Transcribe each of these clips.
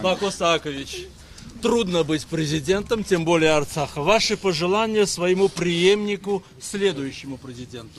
Бако Саакович, трудно быть президентом, тем более Арцаха. Ваши пожелания своему преемнику, следующему президенту?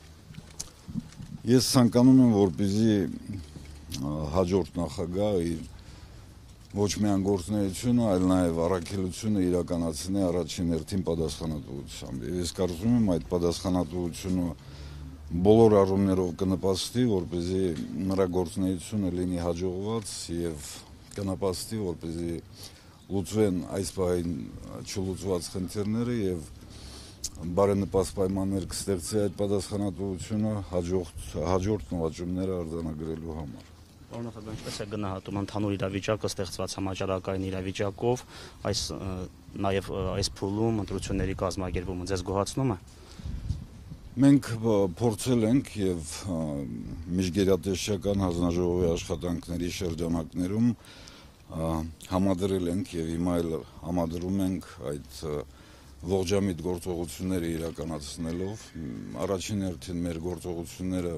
Ես ցանկանում եմ, որպեսզի հաջորդ նախագահը ոչ միայն գործունեությունը, այլ նաև առաքելությունը իրականացնի առաջին հերթին պատասխանատվությամբ։ Ես կարծում եմ, այդ պատասխանատվությունը բոլոր առումներով կնպաստի, որպեսզի նրա գործունեությունը լինի հաջողված եւ կնպաստի, որպեսզի լուծվեն այս պահին չլուծված խնդիրները եւ բարենպաստ պայմաններ կստեղծի այդ պատասխանատվությունը հաջորդ նվաճումները արձանագրելու համար։ Պարոն նախագահ, ինչպես է գնահատում ընդհանուր իրավիճակը ստեղծված համաճարակային իրավիճակով, նաև այս փուլում ընտրությունների կազմակերպումը ձեզ գոհացնում է։ Մենք փորձել ենք եւ միջգերատեսչական հանձնաժողովի աշխատանքների շրջանակներում համադրել ենք եւ հիմա էլ համադրում ենք այդ ողջամիտ գործողությունները իրականացնելով առաջին հերթին մեր գործողությունները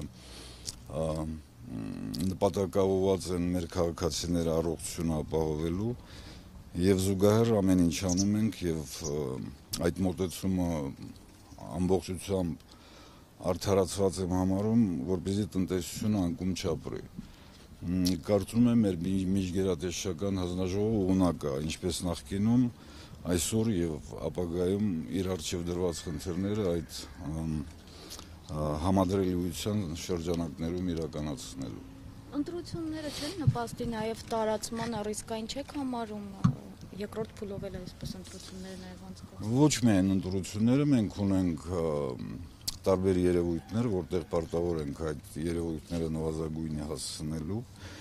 նպատակաուղղված են մեր քաղաքացիների առողջությունը ապահովելու եւ զուգահեռ ամեն ինչ անում ենք եւ այդ մոտեցումը ամբողջությամբ արդարացված եմ համարում, որպեսզի տնտեսությունը անկում չապրի։ Կարծում եմ մեր միջգերատեսչական հանձնաժողովը ունակ է, ինչպես նախկինում, այսօր եւ ապագայում իր առջեւ դրված խնդիրները այդ համադրելիության շրջանակներում իրականացնելու։ Ընտրությունները չեն նպաստի նաեւ տարածման ռիսկային չեք համարում երկրորդ փուլով էլ այսպես ընտրությունները նաեւ անցկացվում։ Ոչ միայն ընտրությունները, մենք ունենք տարբեր երևույթներ, որտեղ պարտավոր ենք այդ երևույթները նվազագույնի հասցնելու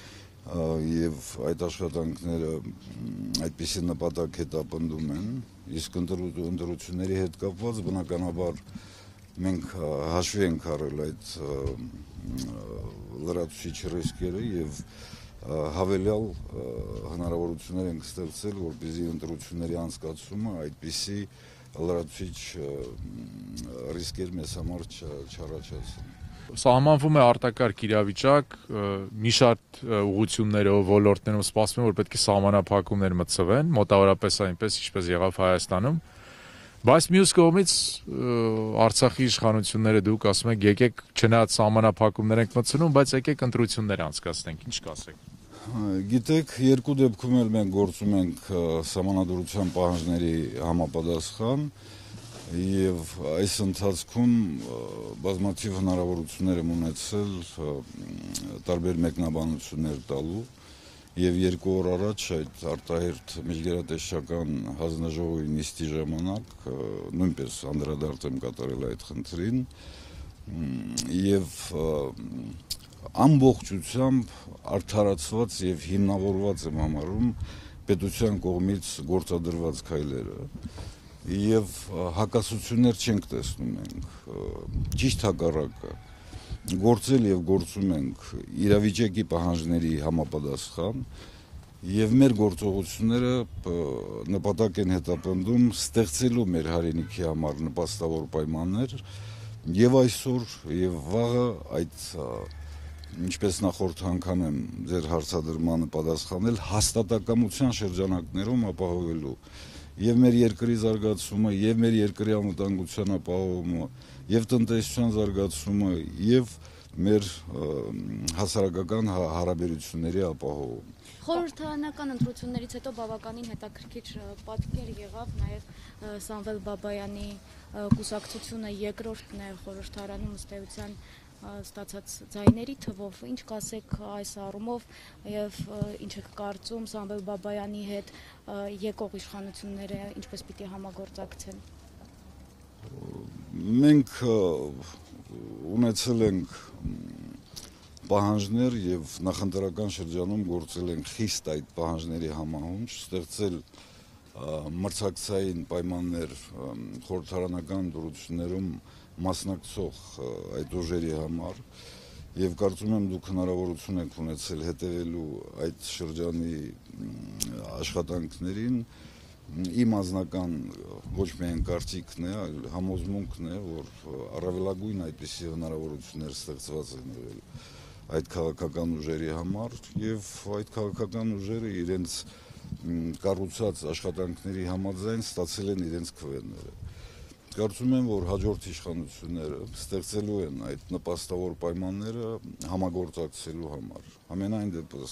եւ այդ աշխատանքները այդպիսի նպատակ հետապնդում են, իսկ ընտրությունների հետ կապված բնականաբար մենք հաշվի ենք առել այդ լրացուցիչ ռիսկերը եւ հավելյալ հնարավորություններ ենք ստեղծել, որպեսզի ընտրությունների անցկացումը այդպիսի լրացուցիչ ռիսկեր մեզ համար չառաջացնի։ Սահմանվում է արտակարգ իրավիճակ, մի շարք ուղղություններով, ոլորտներով սպասվում է, որ պետք է սահմանափակումներ մտցվեն, մոտավորապես այնպես, ինչպես եղավ Հայաստանում, բայց մյուս կողմից Արցախի իշխանությունները դուք ասում եք, եկեք չնայած սահմանափակումներ ենք մտցնում, բայց եկեք ընտրություններ անցկացնենք, ինչ կասեք։ Գիտեք, երկու դեպքում էլ մենք գործում ենք սահմանադրության պահանջների համապատասխան եւ այս ընթացքում բազմաթիվ հնարավորություններ եմ ունեցել տարբեր մեկնաբանություններ տալու եւ երկու օր առաջ այդ արտահերթ միջգերատեսչական հանձնաժողովի նիստի ժամանակ նույնպես անդրադարձ եմ կատարել այդ խնդրին եւ ամբողջությամբ արդարացված եւ հիմնավորված եմ համարում պետության կողմից գործադրված քայլերը եւ հակասություններ չենք տեսնում մենք ճիշտ հակառակը գործել եւ գործում ենք իրավիճակի պահանջների համապատասխան եւ մեր գործողությունները նպատակ են հետապնդում ստեղծելու մեր հայրենիքի համար նպաստավոր պայմաններ եւ այսօր եւ վաղը այդ ինչպես նախորդ անգամ եմ ձեր հարցադրմանը պատասխանել հաստատակամության շրջանակներում ապահովելու եւ մեր երկրի զարգացումը եւ մեր երկրի անվտանգության ապահովումը եւ տնտեսության զարգացումը եւ մեր հասարակական հարաբերությունների ապահովում։ Խորհրդարանական ընտրություններից հետո բավականին հետաքրքիր պատկեր եղավ նաեւ Սամվել Բաբայանի կուսակցությունը երկրորդն է խորհրդարանում ըստ էության ստացած ձայների թվով, ինչ կասեք այս առումով եւ ինչ եք կարծում Սամվել Բաբայանի հետ եկող իշխանությունները ինչպես պիտի համագործակցեն։ Մենք ունեցել ենք պահանջներ եւ նախընտրական շրջանում գործել ենք խիստ այդ պահանջների համահունչ, ստեղծել մրցակցային պայմաններ խորհրդարանական դրություններում մասնակցող այդ ուժերի համար եւ կարծում եմ դուք հնարավորություն եք ունեցել հետևելու այդ շրջանի աշխատանքներին իմ անձնական ոչ միայն կարծիքն է, այլ համոզմունքն է, որ առավելագույն այդպիսի հնարավորություններ ստեղծված են եղել այդ քաղաքական ուժերի համար եւ այդ քաղաքական ուժերը իրենց կառուցած աշխատանքների համաձայն ստացել են իրենց քվեները։ Կարծում եմ, որ հաջորդ իշխանությունները ստեղծելու են այդ նպաստավոր պայմանները համագործակցելու համար։ Ամենայն դեպս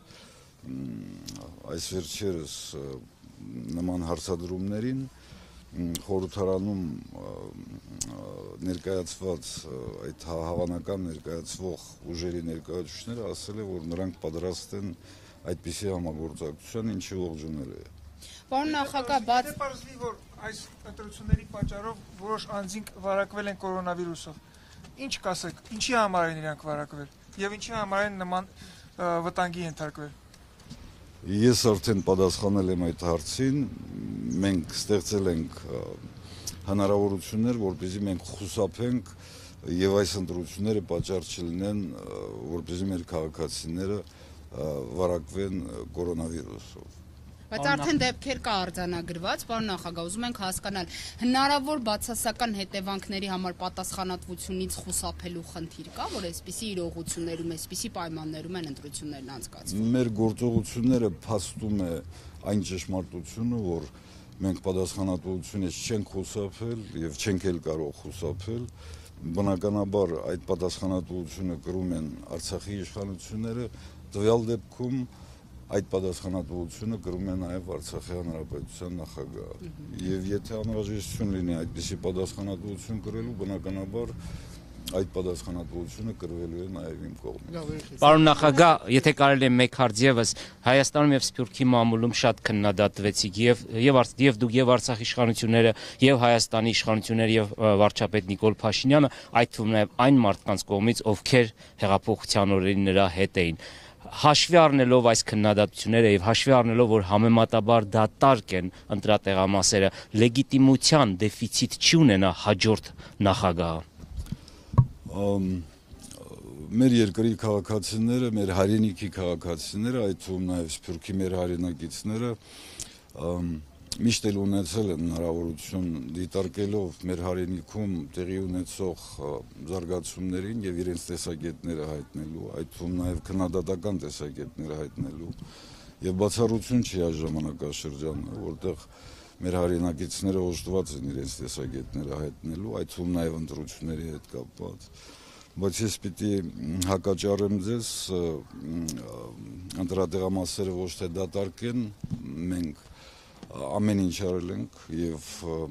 այս վերջերս նման հարցադրումներին խորհրդարանում ներկայացված այդ հավանական ներկայացվող ուժերի ներկայացուցիչները ասել է, որ նրանք պատրաստ են այդպիսի համագործակցության, ինչը ողջունել է։ Պարոն նախագահ, բաց պարզվի, որ այս ընտրությունների պատճառով որոշ անձինք վարակվել են կորոնավիրուսով։ Ինչ կասեք, ինչի համար են իրանք վարակվել եւ ինչի համար են նման վտանգի ենթարկվել։ Ես արդեն պատասխանել եմ այդ հարցին, մենք ստեղծել ենք հնարավորություններ, որպեսզի մենք խուսափենք եւ այս ընտրությունները պատճառ չլինեն, որպեսզի մեր քաղաքացիները վարակվեն կորոնավիրուսով։ Բայց արդեն դեպքեր կա արձանագրված, պարոն նախագահ, ուզում ենք հասկանալ, հնարավոր բացասական հետևանքների համար պատասխանատվությունից խուսափելու խնդիր կա, որ այսպիսի իրողություններում, այսպիսի պայմաններում են ընտրություններն անցկացվում։ Մեր գործողությունները փաստում է այն ճշմարտությունը, որ մենք պատասխանատվությունից չենք խուսափել եւ չենք էլ կարող խուսափել։ Բնականաբար այդ պատասխանատվությունը կրում են Արցախի իշխանությունները, տվյալ դեպքում այդ պատասխանատվությունը կրում է նաև Արցախի հանրապետության նախագահը։ Եվ եթե անհրաժեշտություն լինի այդպիսի պատասխանատվություն կրելու, բնականաբար այդ պատասխանատվությունը կրվելու է նաև իմ կողմից։ Պարոն նախագահ, եթե կարելի է մեկ հարց եւս, Հայաստանում եւ Սփյուռքի մամուլում շատ քննադատվեցիք եւ դուք եւ Արցախի իշխանությունները եւ Հայաստանի իշխանությունները եւ վարչապետ Նիկոլ Փաշինյանը, այդ թվում նաեւ այն մարդկանց կողմից, ովքեր հեղափոխության օրերին նրա հետ էին։ Հաշվի առնելով այս քննադատությունները եւ հաշվի առնելով, որ համեմատաբար դատարկ են ընտրատեղամասերը, լեգիտիմության դեֆիցիտ չի ունենա հաջորդ նախագահը։ Մեր երկրի քաղաքացիները, մեր հայրենիքի քաղաքացիները, այդ թվում նաև Սփյուռքի մեր հայրենակիցները միշտ էլ ունեցել են հնարավորություն դիտարկելով մեր հայրենիքում տեղի ունեցող զարգացումներին եւ իրենց տեսակետները հայտնելու, այդ թվում նաև քննադատական տեսակետները հայտնելու եւ բացառություն չի այս ժամանակաշրջանը, որտեղ մեր հայրենակիցները օժտված են իրենց տեսակետները հայտնելու, այդ թվում նաև ընտրությունների հետ կապված։ Բայց ես պիտի հակաճառեմ ձեզ, ընտրատեղամասերը ոչ թե դատարկեն, մենք ամեն ինչ արել ենք եւ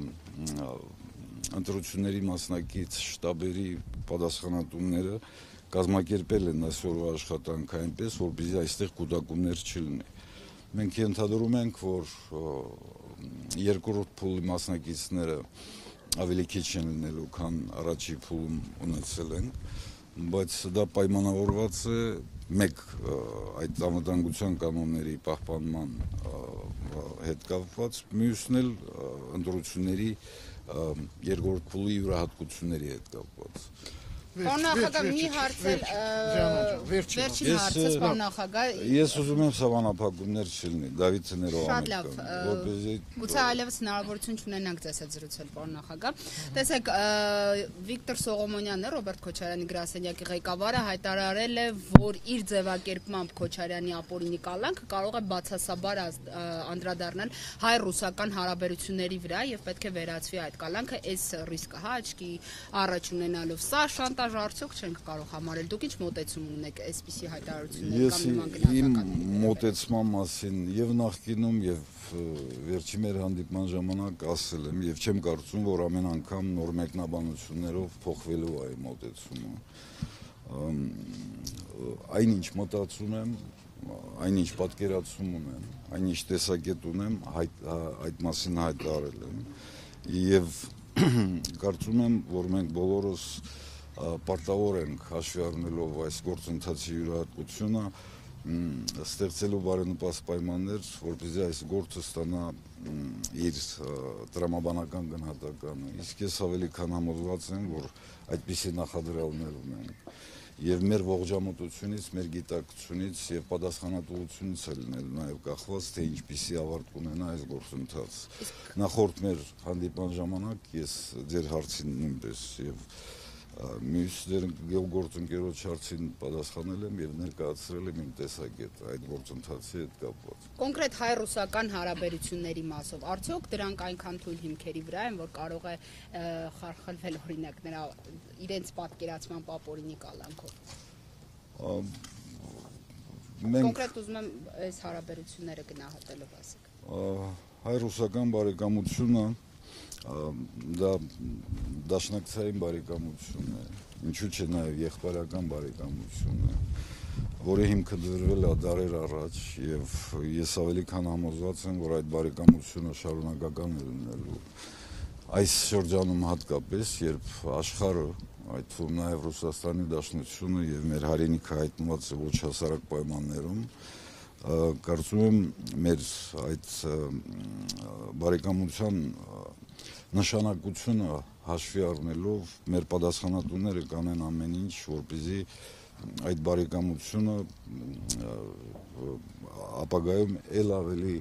ընտրությունների մասնակից շտաբերի պատասխանատուները կազմակերպել են այսօրվա աշխատանքը այնպես, որպեսզի այստեղ կուտակումներ չլինի։ Մենք ենթադրում ենք, որ երկրորդ փուլի մասնակիցները ավելի քիչ են լինելու, քան առաջի փուլում ունեցել են, բայց դա պայմանավորված է մեկ այդ անվտանգության կանոնների պահպանման հետ կապված, մյուսն էլ ընտրությունների երկրորդ փուլի յուրահատկությունների հետ կապված։ Պարոն նախագահ, մի հարց էլ վերջին հարցս, պարոն նախագահ։ Ես ուզում եմ սահմանափակումներ չլինի, Դավիթ Ներողամետ կամ, որպեսզի գուցե այլևս հնարավորություն չունենանք ձեզ հետ զրուցել, պարոն նախագահ։ Տեսեք, Վիկտոր Սողոմոնյանը, Ռոբերտ Քոչարյանի գրասենյակի ղեկավարը հայտարարել է, որ իր ձևակերպմամբ Քոչարյանի ապօրինի կալանքը կարող է բացասաբար անդրադառնալ հայ-ռուսական հարաբերությունների վրա եւ պետք է վերացվի այդ կալանքը, այս ռիսկը աչքի առաջ ունենալով։ Սա շանտաժ արդյոք չենք կարող համարել։ Դուք ինչ մոտեցում ունեք այսպիսի հայտարարությունների կամ նման գնահատականների։ Իմ մոտեցման մասին եւ նախկինում եւ վերջի մեր հանդիպման ժամանակ ասել եմ եւ չեմ կարծում, որ ամեն անգամ նոր մեկնաբանություններով փոխվելու է իմ մոտեցումը։ Այնինչ մտածում եմ, այնինչ պատկերացում ունեմ, այնինչ տեսակետ ունեմ, այդ մասին հայտարարել եմ եւ կարծում եմ, որ մենք բոլորս պարտավոր ենք հաշվի առնելով այս գործընթացի յուրահատկությունը ստեղծելու բարենպաստ պայմաններ, որպեսզի այս գործը ստանա իր տրամաբանական գնահատականը։ Իսկ ես ավելի քան համոզված եմ, որ այդպիսի նախադրյալներ ունենք եւ մեր ողջամտությունից, մեր գիտակցությունից եւ պատասխանատվությունից է լինելու նաեւ կախված, թե ինչպիսի ավարտ կունենա այս գործընթացը։ Նախորդ մեր հանդիպման ժամանակ ես ձեր հարցին նույնպես եւ Մյուսներ գործընկերոջ հարցին պատասխանել եմ եւ ներկայացրել եմ իմ տեսակետը այդ գործընթացի հետ կապված։ Կոնկրետ հայ-ռուսական հարաբերությունների մասով արդյոք դրանք այնքան թույլ հիմքերի վրա են, որ կարող է խարխլվել օրինակ նրա իրենց պատկերացման ապօրինի կալանքով։ Կոնկրետ ուզում եմ այս հարաբերությունները գնահատելով ասեք։ Հայ-ռուսական բարեկամությունը դա դաշնակցային բարեկամություն է, ինչու՞ չէ նաև եղբայրական բարեկամություն է, որի հիմքը դրվել է դարեր առաջ եւ ես ավելի քան համոզված եմ, որ այդ բարեկամությունը շարունակական է լինելու այս շրջանում հատկապես, երբ աշխարհը, այդ թվում նաև Ռուսաստանի Դաշնությունը եւ մեր հայրենիքը հայտնված է ոչ հասարակ պայմաններում, կարծում եմ մեր այդ բարեկամության նշանակությունը հաշվի առնելով մեր պատասխանատուները կանեն ամեն ինչ, որպեսզի այդ բարեկամությունը ապագայում ել ավելի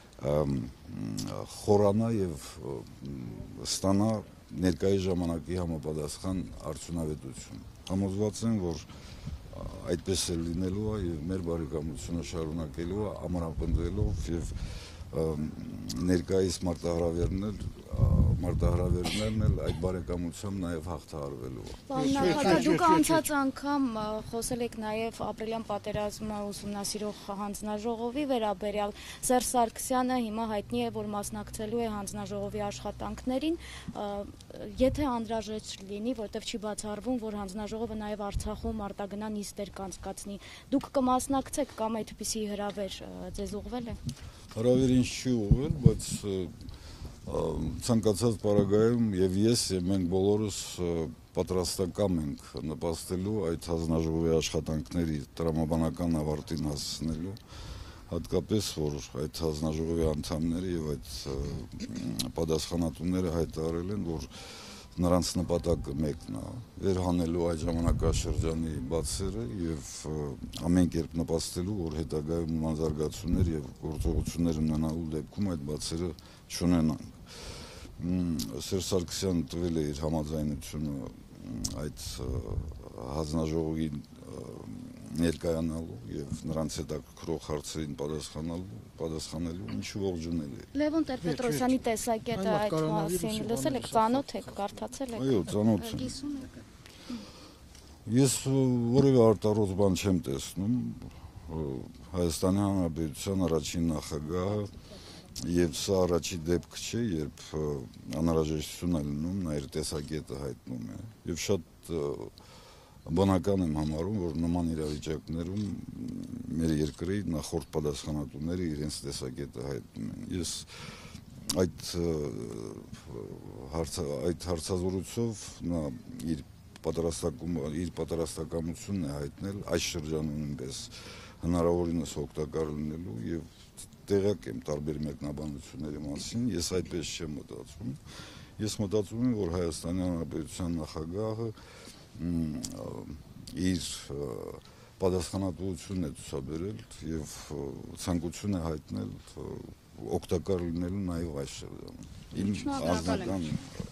խորանա եւ ստանա ներկայիս ժամանակի համապատասխան արդյունավետություն։ Համոզված եմ, որ այդպես է լինելու է եւ մեր բարեկամությունը շարունակելու է ամրապնդելով եւ ներկայիս մարտահրավերներն էլ այդ բարեկամությամբ նաև հաղթահարվելու է։ Պարոն նախագահ, դուք անցած անգամ խոսել եք նաև ապրիլյան պատերազմը ուսումնասիրող հանձնաժողովի վերաբերյալ։ Սերժ Սարգսյանը հիմա հայտնի է, որ մասնակցելու է հանձնաժողովի աշխատանքներին, եթե անհրաժեշտ լինի, որտեղ չի բացառվում, որ հանձնաժողովը նաև Արցախում արտագնա նիստեր կանցկացնի։ Դուք կմասնակցեք կամ այդպիսի հրավեր ձեզ ուղղվել է։ Հրավեր ինչ չի ուղղվել, բայց ցանկացած պարագայում եւ ես եւ մենք բոլորս պատրաստական ենք նպաստելու այդ հանձնաժողովի աշխատանքների տրամաբանական ավարտին հասնելու, հատկապես որ այդ հանձնաժողովի անդամները եւ այդ պատասխանատուները հայտարարել են, որ նրանց նպատակը մեկն է վերհանելու այդ ժամանակաշրջանի բացերը եւ ամեն կերպ նպաստելու, որ հետագայում նմանզարգացումներ եւ գործողություններ ունենալու դեպքում այդ բացերը չունենան։ Սերժ Սարգսյանը տվել է իր համաձայնությունը այդ հանձնաժողովի ներկայանալու եւ նրանց հետաքրքրող հարցերին պատասխանելու, ինչու ողջունել է։ Լևոն Տեր-Պետրոսյանի տեսակետը այդ մասին լսել եք, ծանոթ եք, կարդացել եք։ Այո, ծանոթ եմ։ Ես որևէ արտառոց բան չեմ տեսնում Հայաստանի Հանրապետության առաջին նախագահը եւ սա առաջի դեպք չէ, երբ անհրաժեշտություն է լինում, նա իր տեսակետը հայտնում է եւ շատ բնական եմ համարում, որ նման իրավիճակներում մեր երկրի նախորդ պատասխանատուները իրենց տեսակետը հայտնում են։ Ես այդ հարցազրույցով նա իր պատրաստակամությունն է հայտնել այս շրջանում նույնպես հնարավորինս օգտակար լինելու եւ տեղյակ եմ տարբեր մեկնաբանությունների մասին, ես այդպես չեմ մտածում։ Ես մտածում եմ, որ Հայաստանի Հանրապետության նախագահը իր պատասխանատվությունն է ցուցաբերել եւ ցանկություն է հայտնել օգտակար լինելու նաեւ այս շրջանում։ Իմ անձնական